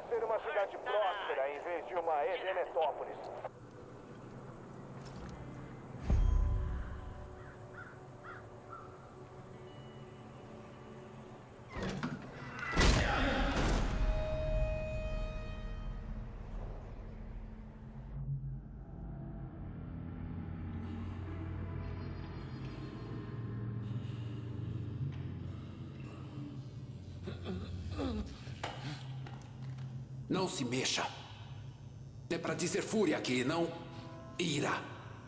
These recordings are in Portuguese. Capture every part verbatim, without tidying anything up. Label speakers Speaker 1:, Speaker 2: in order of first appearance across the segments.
Speaker 1: ser uma cidade próspera em vez de uma Edemetópolis.
Speaker 2: Não se mexa. É para dizer fúria aqui, não ira.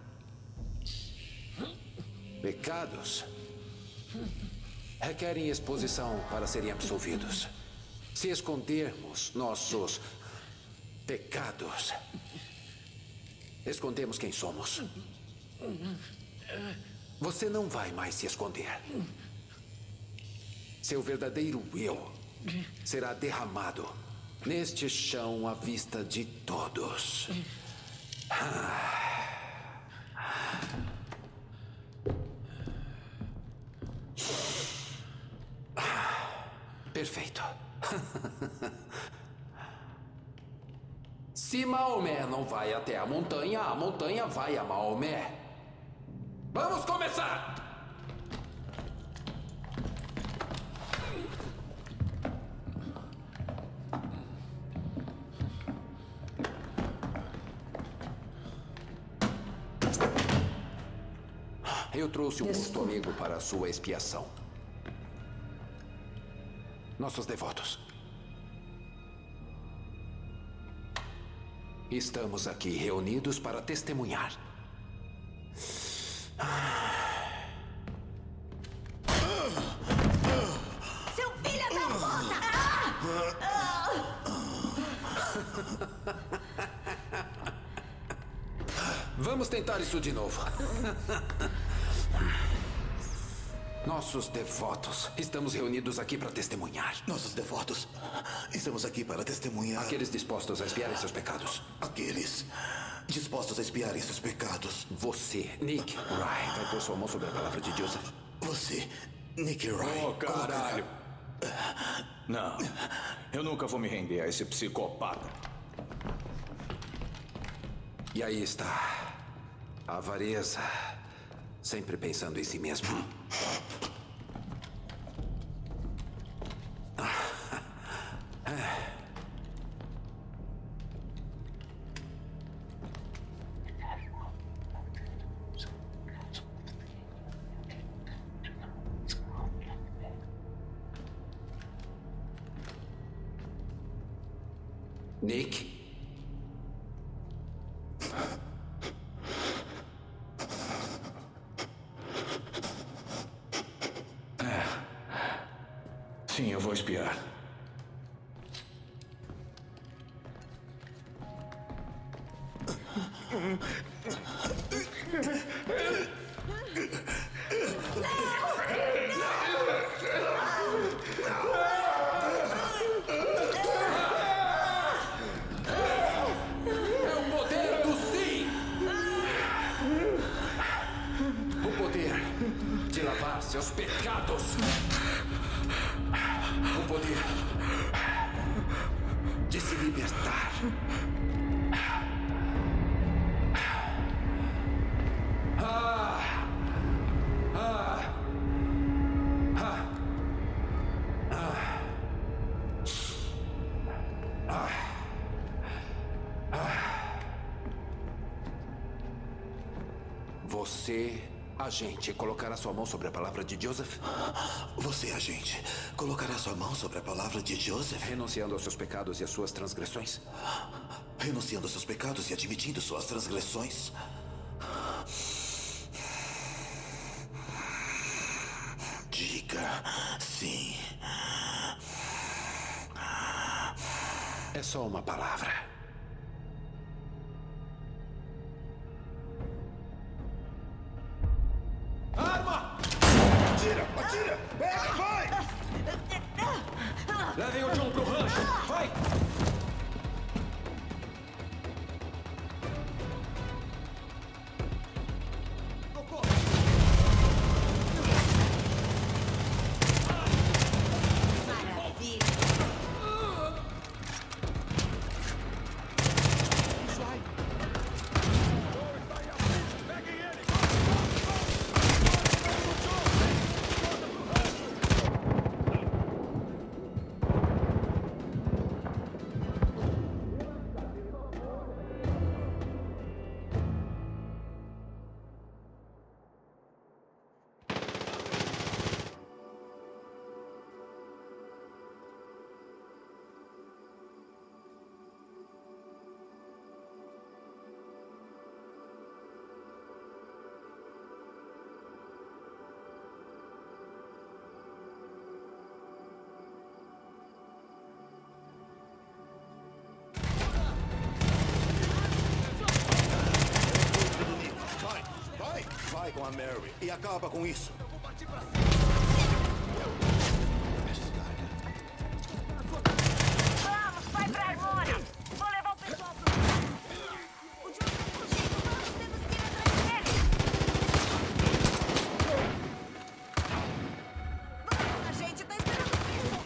Speaker 2: Pecados requerem exposição para serem absolvidos. Se escondermos nossos pecados, escondemos quem somos. Você não vai mais se esconder. Seu verdadeiro eu será derramado neste chão à vista de todos. Perfeito. Se Maomé não vai até a montanha, a montanha vai a Maomé. Vamos começar! Eu trouxe um posto amigo para a sua expiação. Nossos devotos. Estamos aqui reunidos para testemunhar.
Speaker 3: Seu filho da puta!
Speaker 2: Vamos tentar isso de novo. Nossos devotos. Estamos reunidos aqui para testemunhar.
Speaker 4: Nossos devotos. Estamos aqui para testemunhar.
Speaker 2: Aqueles dispostos a expiarem seus pecados.
Speaker 4: Aqueles dispostos a expiarem seus pecados.
Speaker 2: Você, Nick Rye, vai pôr sua mão sobre a palavra de Joseph.
Speaker 4: Você, Nick Rye.
Speaker 5: Oh, caralho. Não, eu nunca vou me render a esse psicopata.
Speaker 2: E aí está. A avareza. Sempre pensando em si mesmo. Nick?
Speaker 5: Sim, eu vou espiar.
Speaker 2: É o poder do sim! O poder de lavar seus pecados. O poder de se libertar. Ah! Ah! Ah! Ah! Ah! Você, agente, colocará sua mão sobre a palavra de Joseph?
Speaker 4: Você, agente, colocará sua mão sobre a palavra de Joseph?
Speaker 2: Renunciando aos seus pecados e às suas transgressões?
Speaker 4: Renunciando aos seus pecados e admitindo suas transgressões? Diga sim.
Speaker 2: É só uma palavra.
Speaker 1: Arma! Atira! Atira! Pega, vai!
Speaker 5: Levem o John pro rancho! Vai!
Speaker 3: Maravilha!
Speaker 4: Harry, e acaba com isso.
Speaker 3: Vamos, vai pra Harmônia! Vou levar o pessoal pro... O John tá fugindo, vamos, temos que ir atrás dele! Vamos, a gente tá esperando o quê?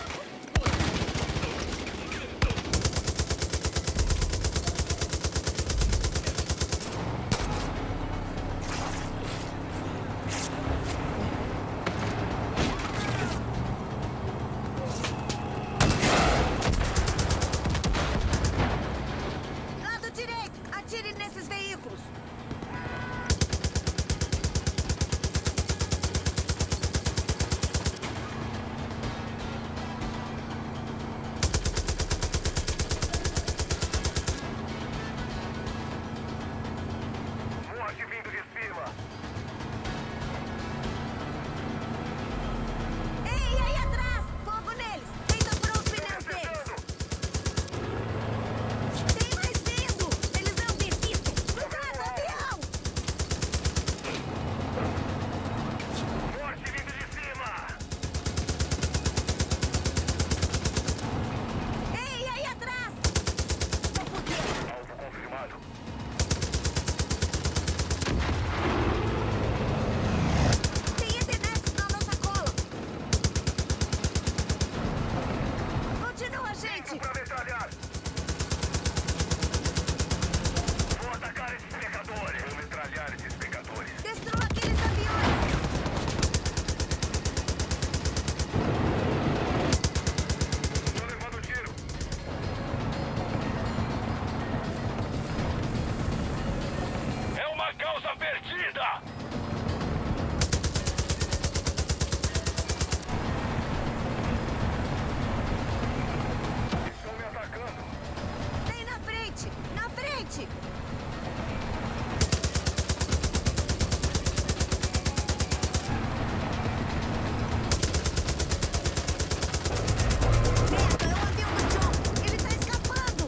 Speaker 3: Lado direito, atire nesses veículos!
Speaker 1: Morte vindo de cima.
Speaker 3: Ei, aí atrás! Fogo neles! Tenta furar os pneus deles! Tem mais vindo! Eles não desistem! Cuidado, avião!
Speaker 1: Morte vindo de cima.
Speaker 3: Ei, aí atrás! Tô fudendo!
Speaker 1: Alvo confirmado.
Speaker 3: Tem internet na nossa cola! Continua, gente!
Speaker 1: Pra metralhar. Vou atacar esses pecadores. Vou metralhar esses pecadores.
Speaker 3: Destrua aqueles aviões!
Speaker 1: Tô levando tiro. É uma causa perdida. Estão me atacando.
Speaker 3: Tem na frente! Na frente! Merda, é o avião do John! Ele tá escapando!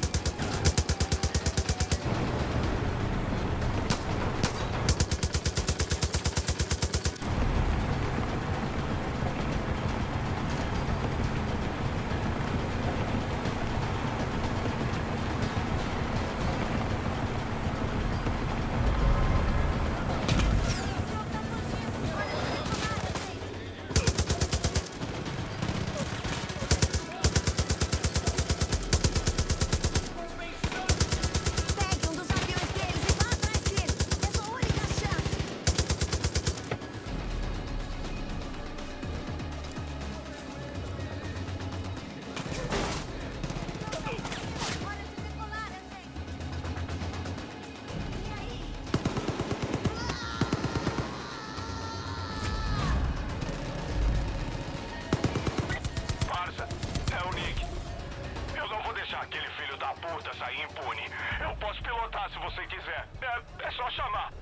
Speaker 3: Pegue um dos aviões deles e vá atrás dele! É sua única chance! Hora de decolar, André! E aí?
Speaker 1: Parça, é o Nick. Eu não vou deixar aquele filho da puta sair impune. Eu posso pilotar se você quiser. É, é só chamar.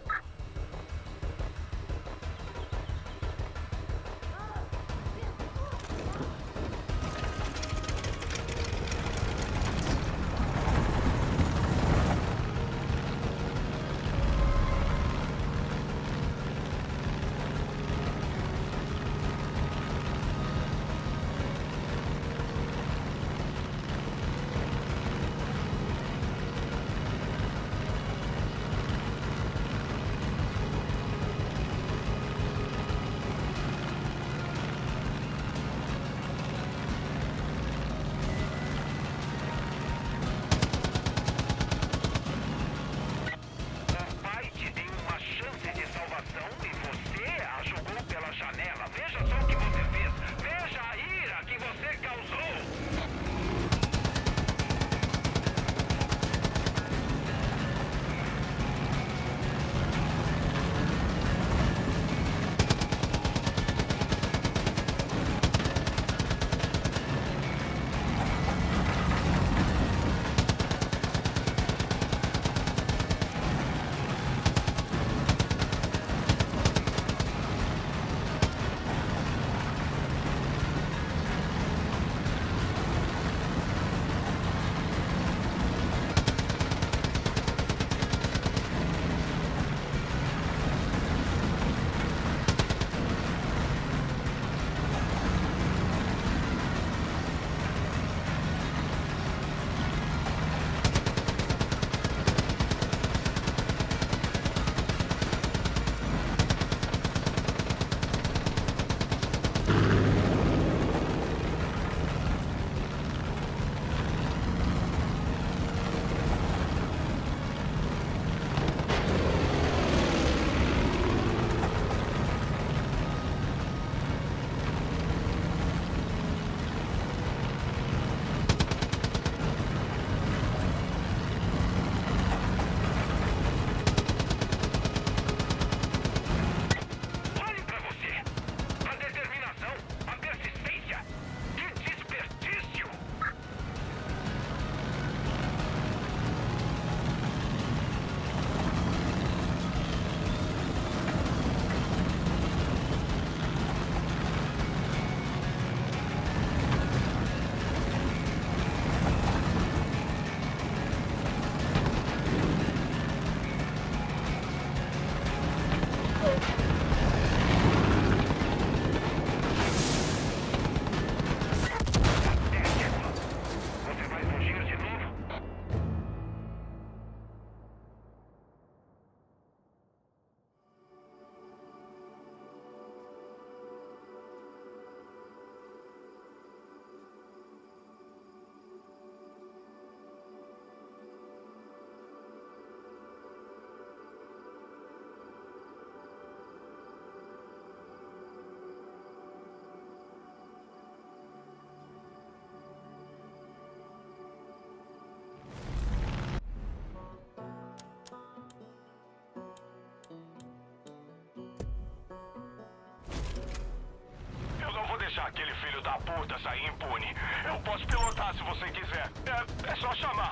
Speaker 1: aquele filho da puta sair impune. Eu posso pilotar se você quiser. É, é só chamar.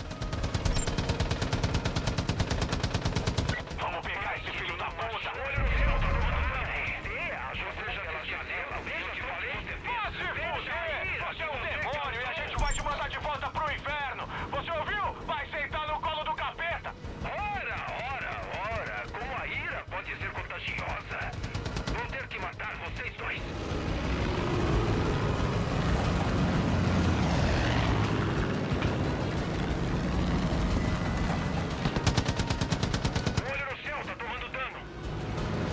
Speaker 1: Vamos pegar esse filho da puta. Olha no céu, tá tomando banho. Você já tem janela, veja que falei. Vá se fuder! Você é um demônio e a gente vai te mandar de volta pro inferno. Você ouviu? Vai sentar no colo do capeta. Ora, ora, ora. Como a ira pode ser contagiosa. Vou ter que matar vocês dois. Olha no céu, tá tomando dano.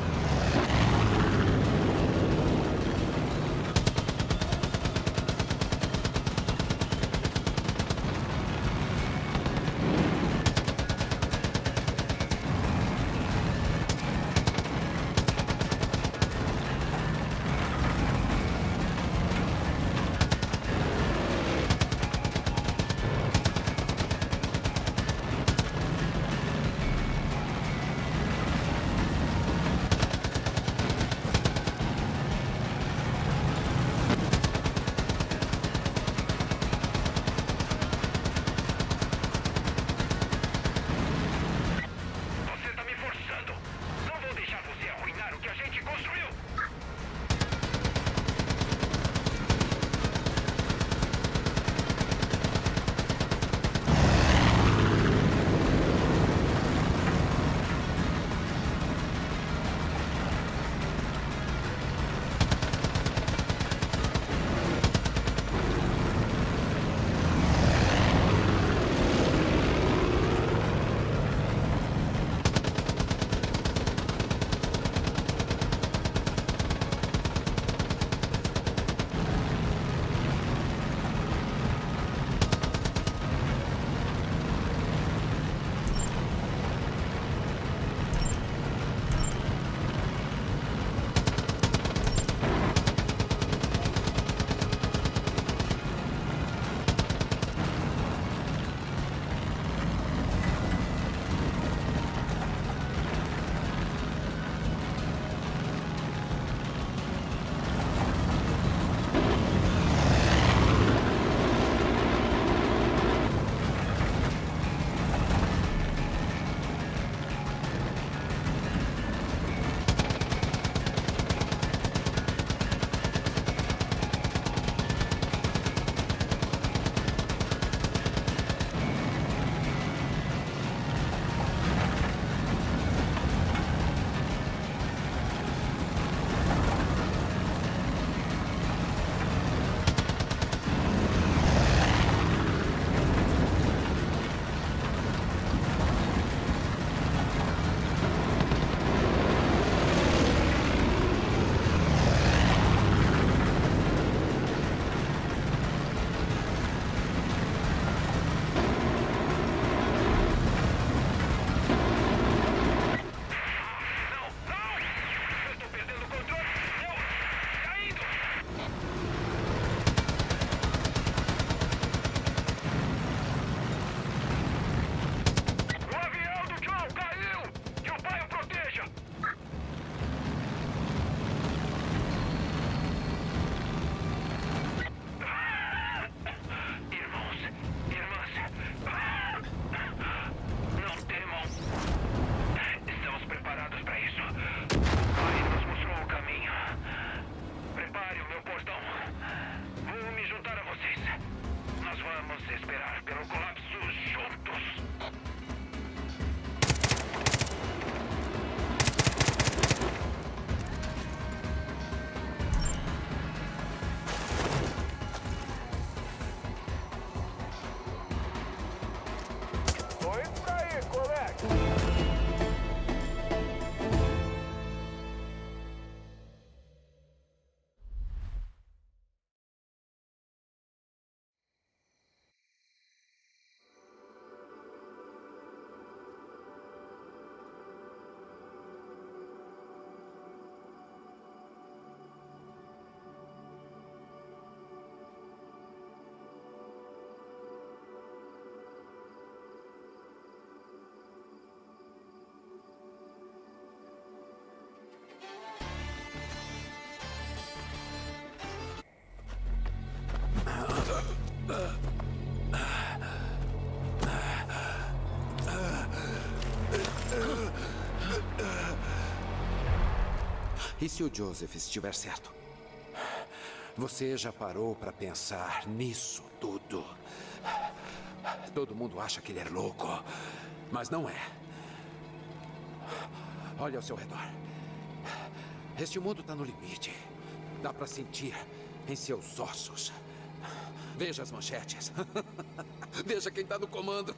Speaker 2: E se o Joseph estiver certo? Você já parou para pensar nisso tudo? Todo mundo acha que ele é louco, mas não é. Olha ao seu redor. Este mundo está no limite. Dá para sentir em seus ossos. Veja as manchetes. Veja quem está no comando.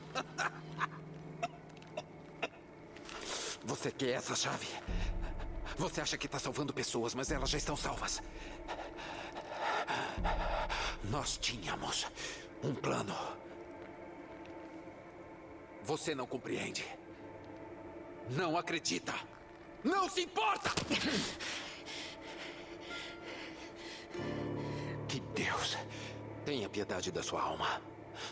Speaker 2: Você quer essa chave? Você acha que está salvando pessoas, mas elas já estão salvas. Nós tínhamos um plano. Você não compreende. Não acredita. Não se importa! Que Deus tenha piedade da sua alma.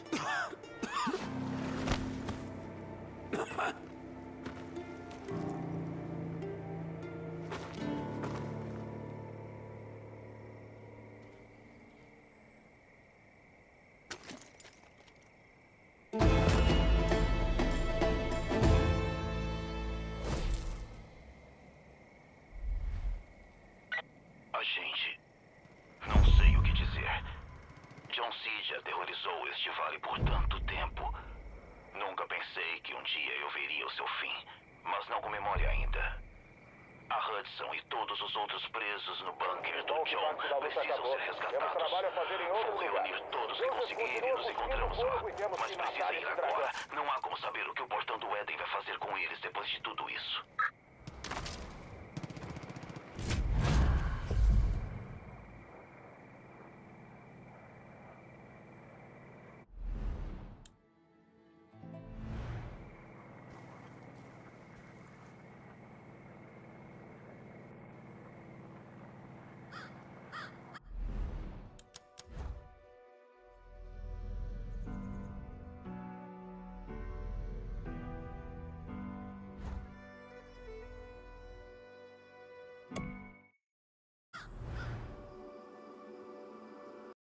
Speaker 1: Agente, não sei o que dizer. John Seed aterrorizou este vale por tanto tempo. Nunca pensei que um dia eu veria o seu fim, mas não com memória ainda. A Hudson e todos os outros presos no bunker do John precisam ser resgatados. Vou reunir todos que conseguir e nos encontramos lá. Mas precisa ir agora. Não há como saber o que o Portão do Éden vai fazer com eles depois de tudo isso.